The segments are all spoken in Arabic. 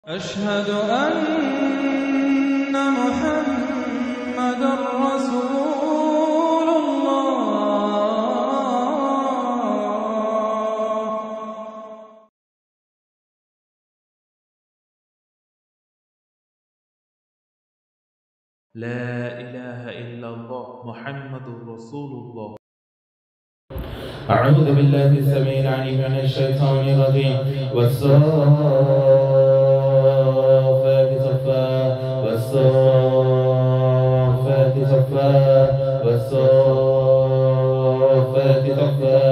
أشهد أن محمدًا رسول الله. لا إله إلا الله محمد رسول الله. أعوذ بالله السميع العليم من الشيطان الرجيم والصافات صفا والصافات صفا والصافات صفا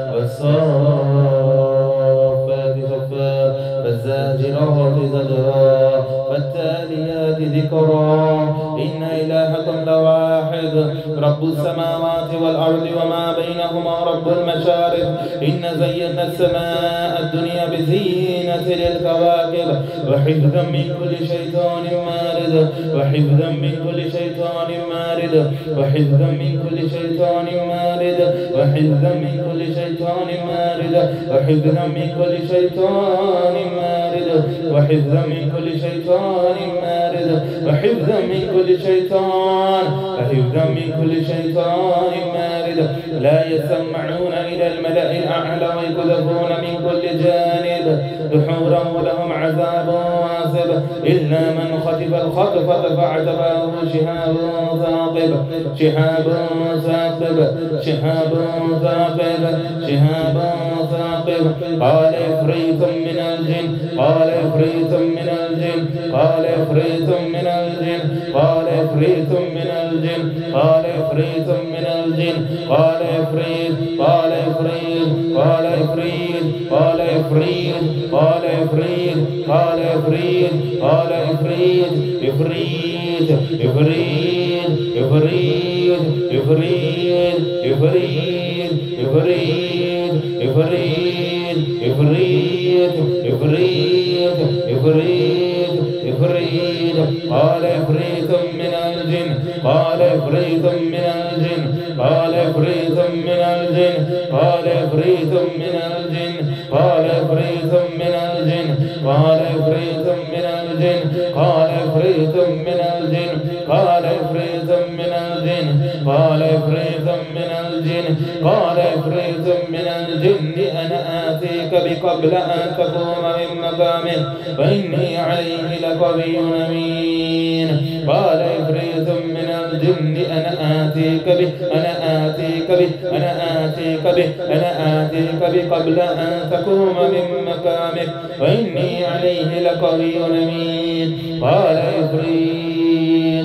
والصافات صفا فالزاجرات زجرا فالتاليات ذكرا إن إلهكم لواحد رب السماوات والأرض وما بينهما رب المشارق إن زينا السماء الدنيا بزينة للكواكب وحفظا من كل شيطان مارد وحفظا من كل شيطان مارد وحفظا من كل شيطان مارد وحفظا من كل شيطان مارد وحفظا من كل شيطان مارد وحفظا من كل شيطان مارد وحفظا من كل شيطان وحفظا من كل شيطان مارد لا يسمعون إلى الملأ الأعلى ويقذفون من كل جانب دحورا ولهم عذاب واصب إلا من خطف الخطفة فاعتبره شهاب ثاقب شهاب ثاقب شهاب ثاقب شهاب ثاقب قال إفريت من الجن قال إفريت من الجن قال إفريت من الجن قال إفريت من الجن قال إفريت من الجن قال إفريت قال إفريت قال إفريت قال إفريت قال إفريت قال إفريت قال إفريت إفريت إفريت إفريت إفريت إفريت إفريت إفريت إفريت إفريت إفريت إفريت قال إفريت من الجن قال إفريت من الجن قال إفريت من الجن قال إفريت من الجن قال إفريت من الجن قال إفريت من الجن قال إفريت من الجن قال إفريت من الجن قال إفريت من الجن قال إفريت من الجن أنا آتيك بقبل أن تقوم من مقامك فإني عليه لقوي أمين قال إفريت من الجن أنا آتيك به أنا آتيك به أنا آتيك به أنا آتيك به قبل أن تقوم من مقامك وإني عليه لقوي أمين قال إفريت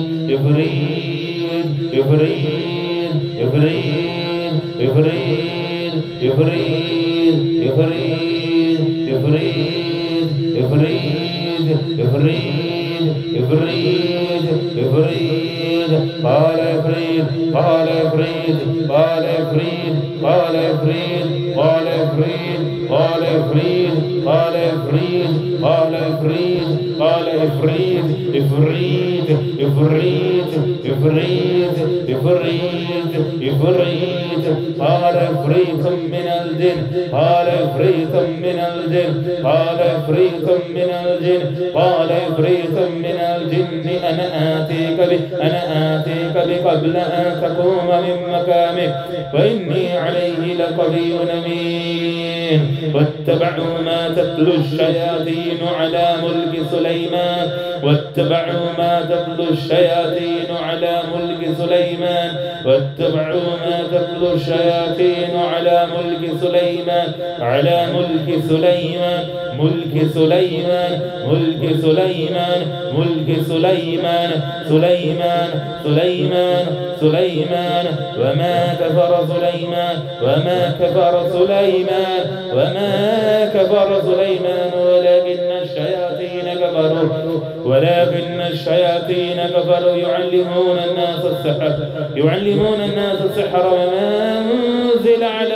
إفريت إفريت إفريت إفريت إفريت إفريت إفريت إفريت إفريت إفريت إفريت قال إفريت قال إفريت قال إفريت قال إفريت قال إفريت قال إفريت قال إفريت قال إفريت قال إفريت إفريت إفريت إفريت إفريت إفريت قال إفريت من الجن قال إفريت من الجن قال إفريت من الجن قال إفريت من الجن أنا آتيك به أنا آتيك به قبل أن تقوم من مقامك وإني عليه لقوي أمين واتبعوا ما تتلو الشياطين على ملك سليمان واتبعوا ما تتلو الشياطين على ملك سليمان واتبعوا ما تتلو الشياطين على ملك سليمان على ملك سليمان ملك سليمان ملك سليمان ملك سليمان سليمان سليمان سليمان وما كفر سليمان وما كفر سليمان وما كفر سليمان ولكن الشياطين كفروا ولكن الشياطين كفروا يعلمون الناس السحر يعلمون الناس السحر وما أنزل على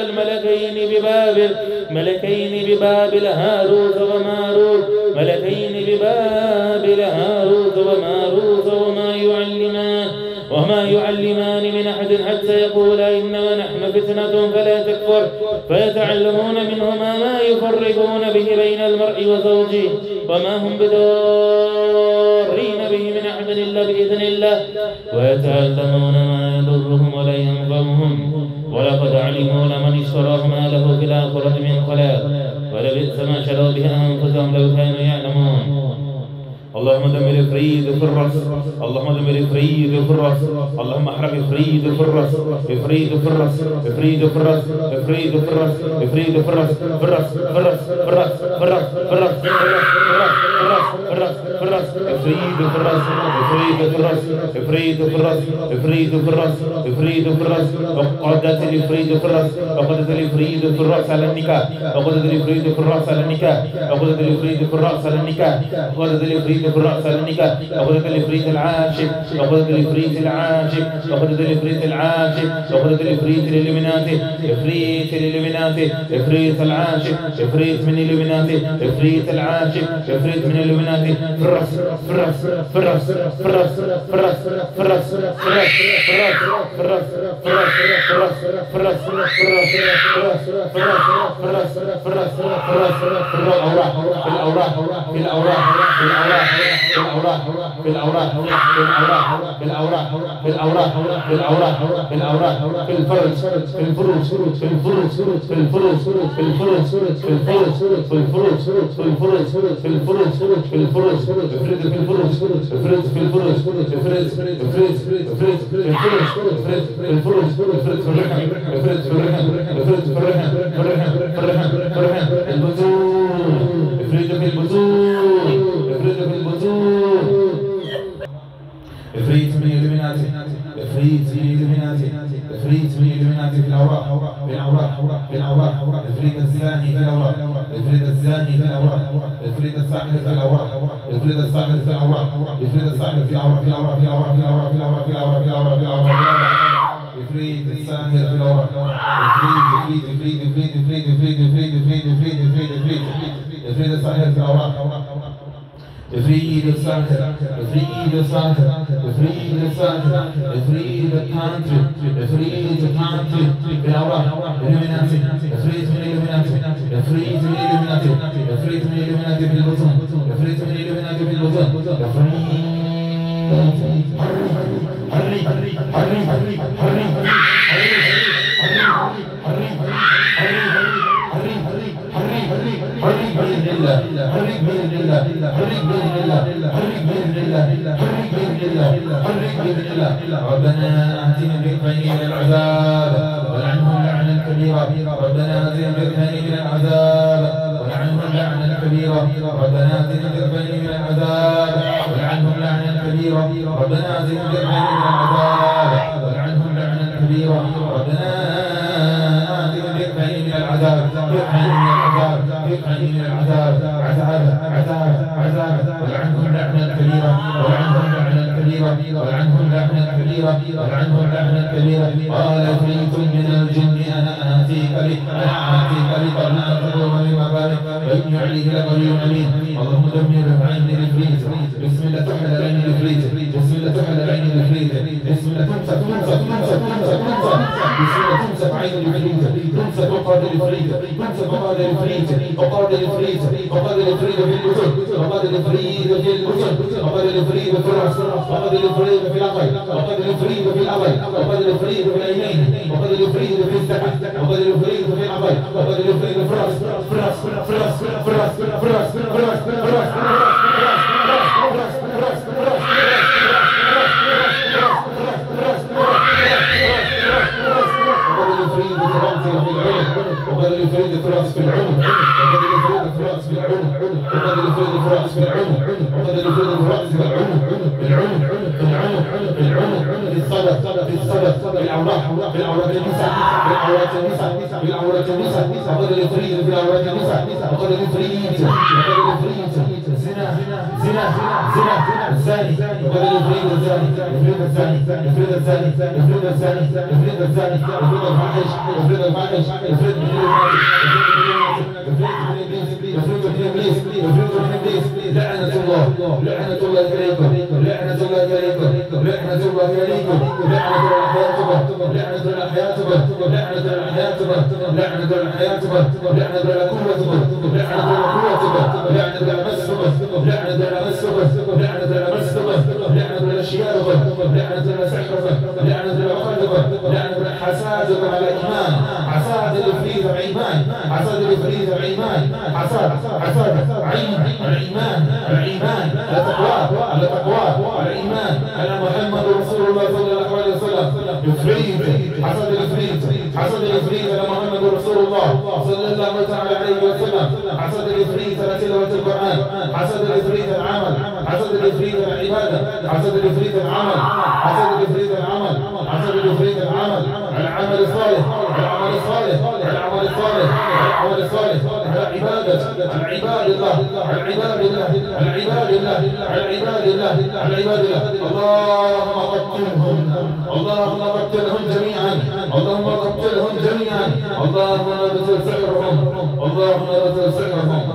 ملكين ببابل هاروت وماروت ملكين ببابل هاروت وماروت وما يعلمان من أحد حتى يقولا إنما نحن فتنة فلا تكفر فيتعلمون منهما ما يفرقون به بين المرء وزوجه وما هم بضارين به من أحد إلا بإذن الله ويتعلمون ما يضرهم ولا ينفعهم ولقد علموا لمن اشتراه ما له في الآخرة من خلاق ولبئس ما شروا به أنفسهم لو كانوا يعلمون. اللهم دمر افريد في الرأس، اللهم دمر افريد في الرأس، اللهم احرق افريد في الرأس، افريد في الرأس، افريد في الرأس، افريد في الرأس، افريد في الرأس، في الرأس، في الرأس، في الرأس، في الرأس، في الرأس، في الرأس، في الرأس، افريد في الرأس، افريد في الرأس، افريد في الرأس، افريد في الرأس، افريد في الرأس، وقدت الافريد في الرأس، وقدت الافريد في الرأس على النكاح، وقدت الافريد في الرأس على النكاح، وقدت الافريد في الرأس على النكاح، وقدت الافريد في الرأس على النكاح، وقدت الافريد العاشق، وقدت الافريد العاشق، وقدت الافريد العاشق، وقدت الافريد الاليميناتي، افريد الاليميناتي، افريد العاشق، افريد من الاليميناتي، افريد العاشق، افريد من الاليميناتي، فرس فرس فرس فرس فرس فرس فرس فرس فرس فرس فرس إفريت من الإليميناتي، إفريت من الإليميناتي، إفريت من الإليميناتي في الأوراق، في الأوراق، في الأوراق، إفريت الزاني في الأوراق، إفريت الزاني في الأوراق، إفريت الساحر في الأوراق، إفريت الساحر في الأوراق، إفريت الساحر في الأوراق، في الأوراق، في الأوراق، في الأوراق، في الأوراق، في الأوراق، في الأوراق، في الأوراق، إفريت الساحر في الأوراق، إفريت إفريت إفريت إفريت إفريت إفريت إفريت إفريت إفريت إفريت إفريت إفريت الساحر في الأوراق. Free the Santa, free the Santa, free the Santa, free the country, free the country, Illuminati, free to Illuminati, free to Illuminati, free to Illuminati Bilbutun, free to Illuminati Bilbutun, ربنا آتنا ضعفين من العذاب ولعنهم لعنا كبيرا ربنا آتنا ضعفين من العذاب ولعنهم لعنا كبيرا ربنا آتنا ضعفين من العذاب ولعنهم لعنا كبيرا ربنا آتنا ضعفين من العذاب ولعنهم لعنا كبيرا ربنا آتنا ضعفين من العذاب ضعفين من العذاب ضعفين من العذاب عذاب عذاب عذاب ولعنهم لعنا كبيرا ولعنهم لعنا كبيرا ولعنهم لعنا كبيرا ولعنهم لعنا كبيرا قال عفريت من الجن انا اتيك به قبل ان تقوم من مقامك واني عليه لقوي امين اللهم دمر عين العفريت بسم الله تحل عين العفريت بسم الله تحل عين العفريت بسم الله تمسك بسم الله تمسك عين العفريت تمسك وقاد العفريت تمسك وقاد العفريت وقاد العفريت وقاد العفريت في البطن وقاد العفريت في البطن وقاد العفريت في الراس وقاد العفريت في العقل وقاد العفريت في العقل وقاد العفريت في العينين وقاد العفريت في السكن وقاد العفريت في العقل وقاد العفريت في الراس في الراس في الراس في الراس في الراس في الراس في الراس وقال الفريد في الراس في العنق وقال الفريد في الراس في العنق وقال الفريد في الراس في العنق وقال الفريد في الراس في العنق العنق العنق العنق في الصدر في الصدر في الأوراق في الأوراق النساء في الأوراق النساء في الأوراق النساء وقال الفريد في الأوراق النساء وقال الفريد وقال الفريد زنا زنا الزاني وقال الإفريت الزاني الإفريت الزاني الإفريت الزاني الإفريت الزاني الإفريت الزاني الإفريت الفاحش الإفريت الفاحش الإفريت من إبليس الإفريت من إبليس لعنة الله عليكم لعنة الله عليكم لعنة الله عليكم لعنة الحياة لعنة الحياة لعنة الحياة لعنة الحياة لعنة قوتكم لعنة قوتكم لعنة مسكم لعنة مسكم لعنة مسكم لعنة شياركم لعنة سحركم لعنة عقدكم لعنة حسادكم على الإيمان حساد الإفريت الإيمان حساد الإفريت الإيمان حساد عين الإيمان الإيمان التقوى الإيمان أنا محمد رسول الله صلى الله عليه وسلم إفريت حسد الإفريت أنا محمد رسول الله صلى الله تعالى عليه وسلم حسد الإفريت على تلاوة القرآن حسد الإفريت العمل حسد الإفريت العبادة حسد الإفريت العمل حسد الإفريت العمل حسد الإفريت العمل العمل الصالح العمل الصالح العمل الصالح العمل الصالح العبادة العباد الله العباد الله العباد الله العباد الله العباد الله اللهم قتلهم جميعا اللهم قتلهم جميعا اللهم ابتل سحرهم اللهم ابتل سحرهم